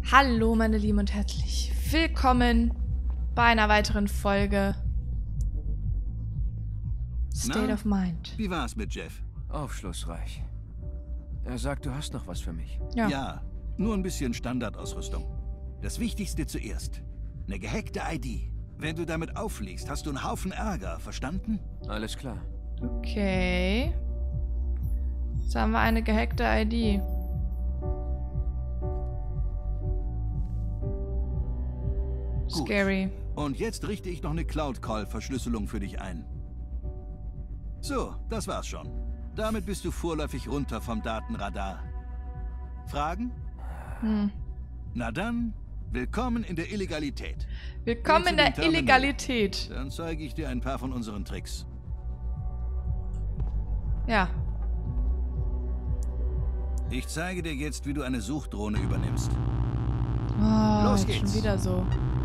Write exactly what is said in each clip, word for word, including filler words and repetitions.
Hallo meine Lieben und herzlich willkommen bei einer weiteren Folge State Na, of Mind. Wie war's mit Jeff? Aufschlussreich. Er sagt, du hast noch was für mich. Ja. Ja, nur ein bisschen Standardausrüstung. Das Wichtigste zuerst. Eine gehackte I D. Wenn du damit auffliegst, hast du einen Haufen Ärger, verstanden? Alles klar. Okay. Jetzt haben wir eine gehackte I D. Gut. Scary. Und jetzt richte ich noch eine Cloud-Call-Verschlüsselung für dich ein. So, das war's schon. Damit bist du vorläufig runter vom Datenradar. Fragen? Hm. Na dann, willkommen in der Illegalität. Willkommen Geh in zu der dem Terminal. Illegalität. Dann zeige ich dir ein paar von unseren Tricks. Ja. Ich zeige dir jetzt, wie du eine Suchdrohne übernimmst. Oh, Los jetzt geht's. schon wieder so.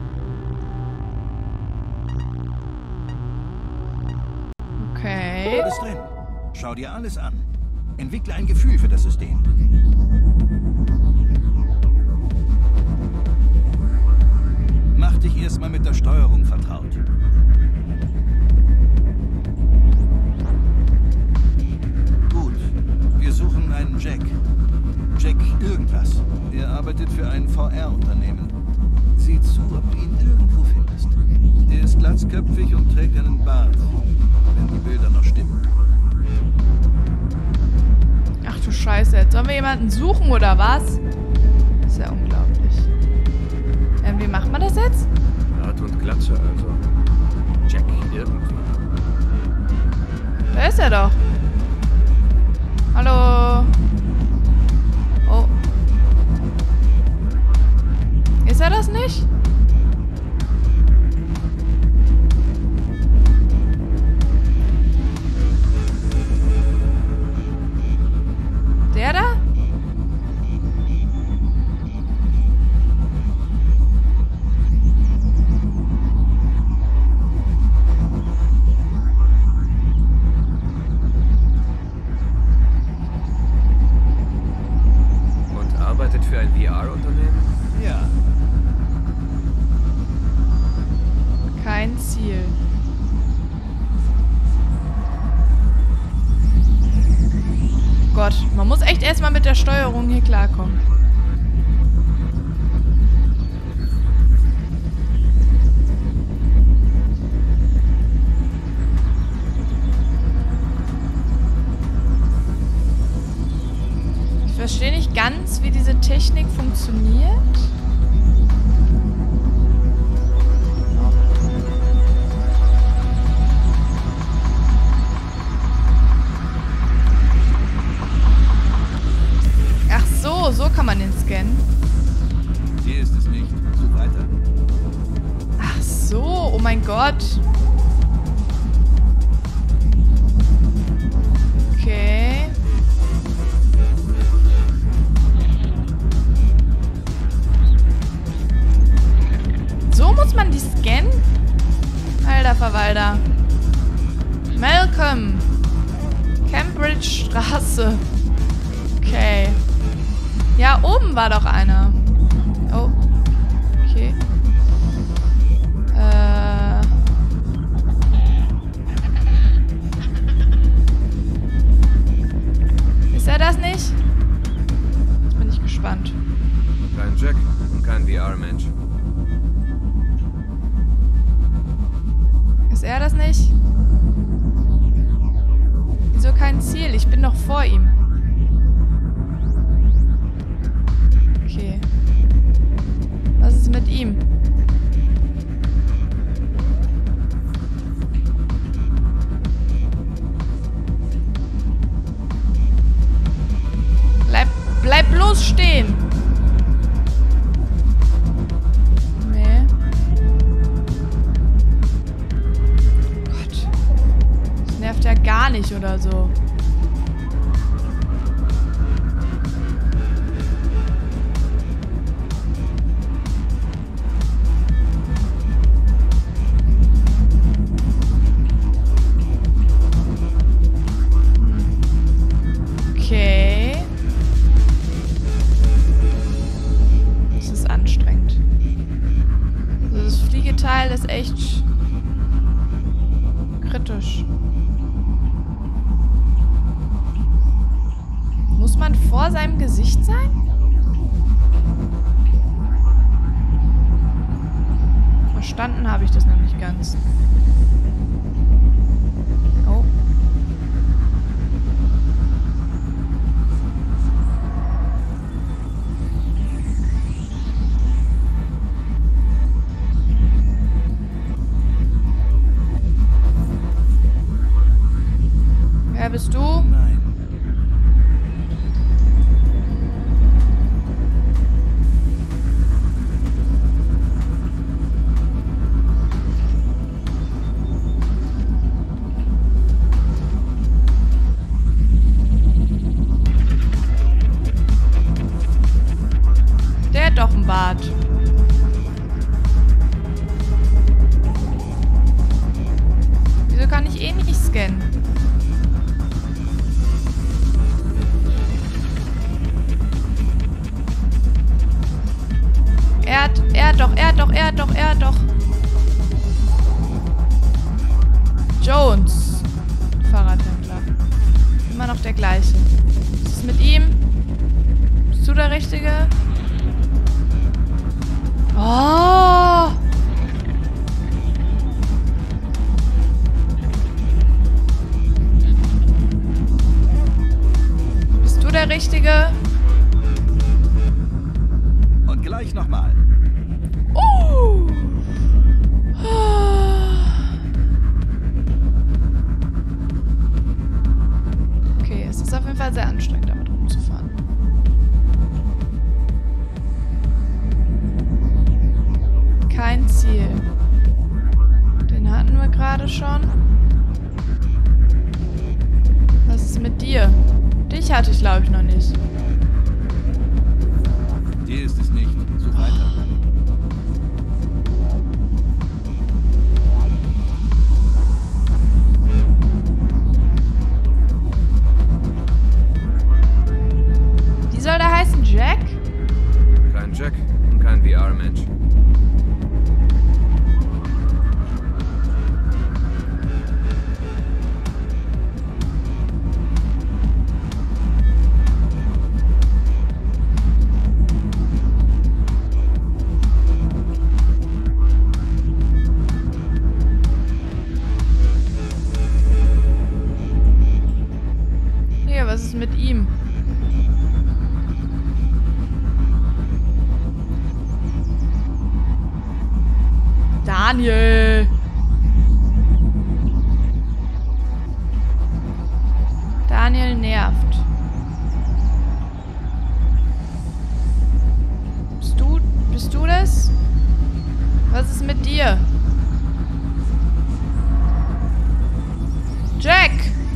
Okay. Du bist drin. Schau dir alles an. Entwickle ein Gefühl für das System. Mach dich erstmal mit der Steuerung vertraut. Gut. Wir suchen einen Jack. Jack irgendwas. Er arbeitet für ein V R-Unternehmen. Sieh zu, ob du ihn irgendwo findest. Er ist glatzköpfig und trägt einen Bart. Wenn die Bilder noch stimmen. Ach du Scheiße, jetzt sollen wir jemanden suchen oder was? Ist ja unglaublich. Ähm, wie macht man das jetzt? Bart und Glatze also. Jack irgendwie. Da ist er doch. Hallo. Oh. Ist er das nicht? Der da? Und arbeitet für ein V R-Unternehmen? Ja. Kein Ziel. Gott, man muss echt erstmal mit der Steuerung hier klarkommen. Ich verstehe nicht ganz, wie diese Technik funktioniert. Ach so, so kann man den scannen. Hier ist es nicht. Such weiter. Ach so, oh mein Gott. Okay. So muss man die scannen? Alter Verwalter. Malcolm. Cambridge Straße. Okay. Ja, oben war doch einer. Oh. Okay. Äh. Ist er das nicht? Jetzt bin ich gespannt. Kein Jack und kein V R-Mensch. Ist er das nicht? Wieso kein Ziel? Ich bin doch vor ihm. Okay. Was ist mit ihm? Bleib, bleib bloß stehen. Nee. Gott. Das nervt ja gar nicht oder so. Okay. Das ist an echt kritisch. Muss man vor seinem Gesicht sein? Verstanden habe ich das noch nicht ganz. Oh. Wer bist du? Nein. Der hat doch einen Bart. Wieso kann ich eh nicht scannen? Er hat, er hat doch, er hat doch, er hat doch, er hat doch. Jones. Fahrradhändler. Immer noch der gleiche. Was ist mit ihm? Bist du der Richtige? Oh! Bist du der Richtige? Und gleich nochmal. Uh. Okay, es ist auf jeden Fall sehr anstrengend, damit rumzufahren. Kein Ziel. Den hatten wir gerade schon. Was ist mit dir? Dich hatte ich, glaube ich, noch nicht. Dir ist es nicht. So weiter. Wie soll der heißen? Jack? Kein Jack und kein V R-Mensch. Hier, was ist mit ihm? Daniel! Daniel nervt. Bist du, bist du das? Was ist mit dir? Jack!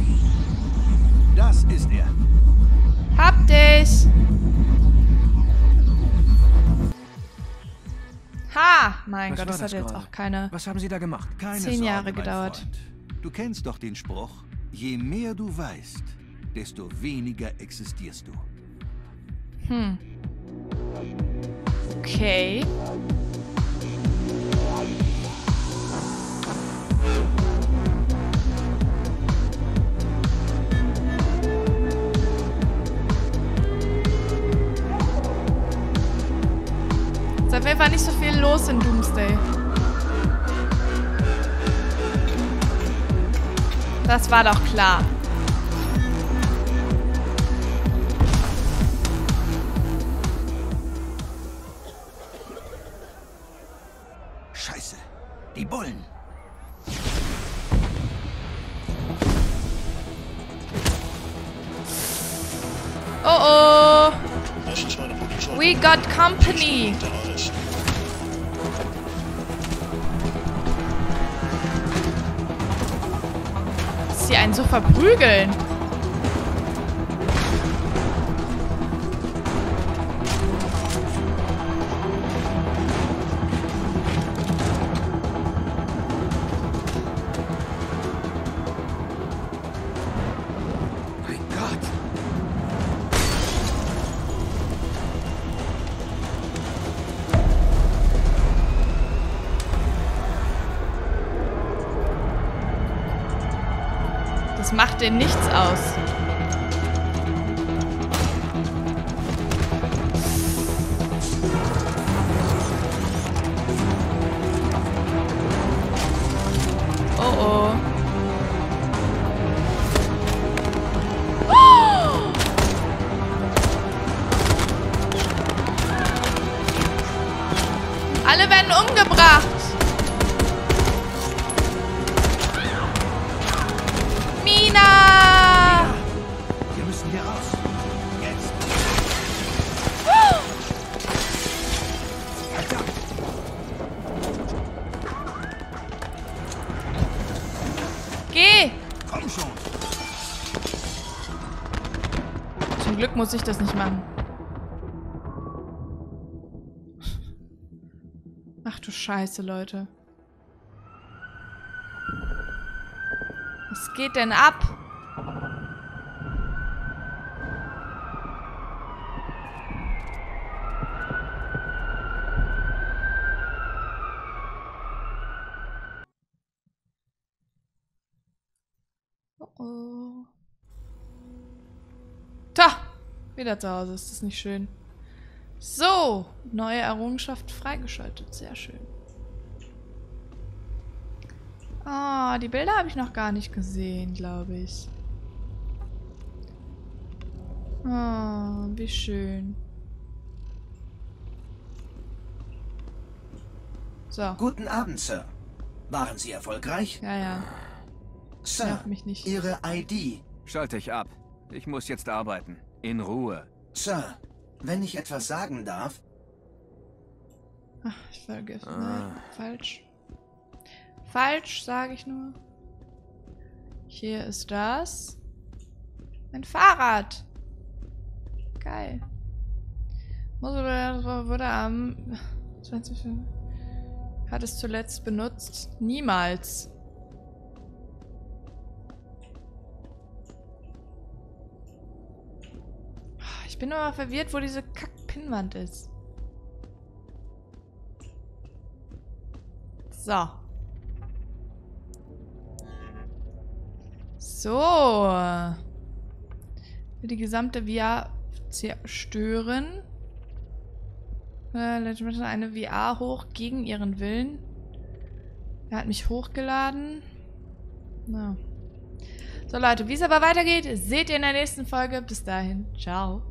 Das ist er. Hab dich! Ha! Mein Was Gott, war das hat das jetzt gerade? auch keine Was haben Sie da gemacht? Keine zehn Jahre Sorge, mein gedauert. Freund. Du kennst doch den Spruch, je mehr du weißt, desto weniger existierst du. Hm. Okay. Ist auf jeden Fall nicht so viel los in Doomsday. Das war doch klar. Scheiße. Die Bullen. Oh oh. We got company. Dass sie einen so verprügeln. Mein Gott! Das macht denen nichts aus. Oh oh. Oh! Alle werden umgebracht. Mina! Wir müssen hier raus. Jetzt. Oh! Verdammt. Geh! Komm schon. Zum Glück muss ich das nicht machen. Ach du Scheiße, Leute. Was geht denn ab? Oh oh. Da! Wieder zu Hause, ist das nicht schön? So, neue Errungenschaft freigeschaltet. Sehr schön. Ah, die Bilder habe ich noch gar nicht gesehen, glaube ich. Ah, wie schön. So. Guten Abend, Sir. Waren Sie erfolgreich? Ja, ja. Sir, Nerv mich nicht. Ihre I D. Schalte ich ab. Ich muss jetzt arbeiten. In Ruhe. Sir, wenn ich etwas sagen darf. Ach, ich vergesse. Ah. Nein, falsch. Falsch, sage ich nur. Hier ist das. Ein Fahrrad. Geil. Muss oder wurde am zwanzig hat es zuletzt benutzt? Niemals. Ich bin nur mal verwirrt, wo diese Kack-Pinnwand ist. So. So. Die gesamte V R zerstören. Äh, Legend eine V R hoch gegen ihren Willen. Er hat mich hochgeladen. Na. So Leute, wie es aber weitergeht, seht ihr in der nächsten Folge. Bis dahin. Ciao.